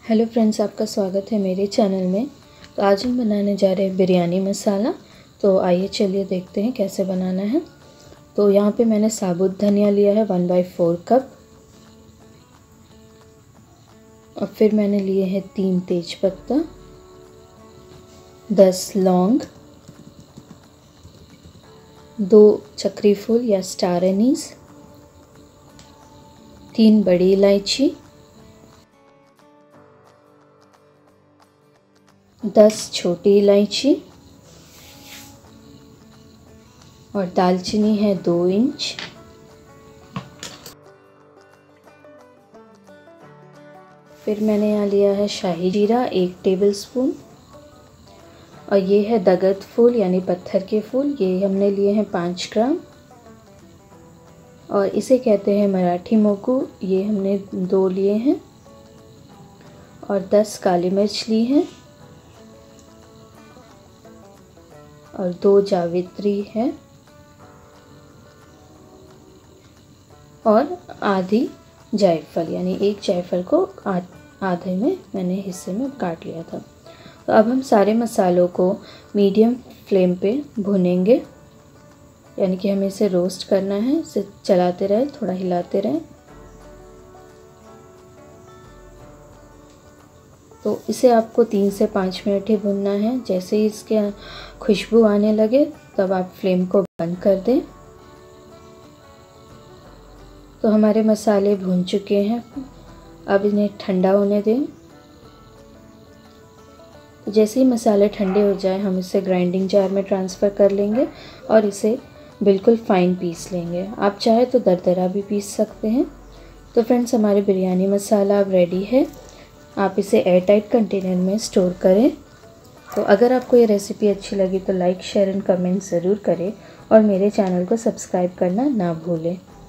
Hello friends, आपका स्वागत है मेरे चैनल में। तो आज हम बनाने जा रहे हैं बिरयानी मसाला। तो आइए चलिए देखते हैं कैसे बनाना है। तो यहाँ पे मैंने साबुत धनिया लिया है 1/4 कप। और फिर मैंने लिए हैं 3 तेज पत्ता, 10 लौंग, 2 चक्री फूल या स्टार एनीस, 3 बड़ी इलायची, 10 छोटी इलायची और दालचीनी है 2 इंच। फिर मैंने यहाँ लिया है शाही जीरा 1 टेबलस्पून। और ये है दगत फूल यानी पत्थर के फूल, ये हमने लिए हैं 5 ग्राम। और इसे कहते हैं मराठी मोगू, ये हमने 2 लिए हैं। और 10 काली मिर्च ली हैं और 2 जावित्री है और आधी जायफल, यानी 1 जायफल को आधे में मैंने हिस्से में काट लिया था। तो अब हम सारे मसालों को मीडियम फ्लेम पे भुनेंगे, यानी कि हमें इसे रोस्ट करना है। इसे चलाते रहे, थोड़ा हिलाते रहे। तो इसे आपको 3 से 5 मिनट ही भुनना है। जैसे ही इसके खुशबू आने लगे तब आप फ्लेम को बंद कर दें। तो हमारे मसाले भुन चुके हैं, अब इन्हें ठंडा होने दें। तो जैसे ही मसाले ठंडे हो जाए हम इसे ग्राइंडिंग जार में ट्रांसफ़र कर लेंगे और इसे बिल्कुल फ़ाइन पीस लेंगे। आप चाहे तो दरदरा भी पीस सकते हैं। तो फ्रेंड्स, हमारे बिरयानी मसाला अब रेडी है। आप इसे एयर टाइट कंटेनर में स्टोर करें। तो अगर आपको ये रेसिपी अच्छी लगी तो लाइक, शेयर एंड कमेंट ज़रूर करें और मेरे चैनल को सब्सक्राइब करना ना भूलें।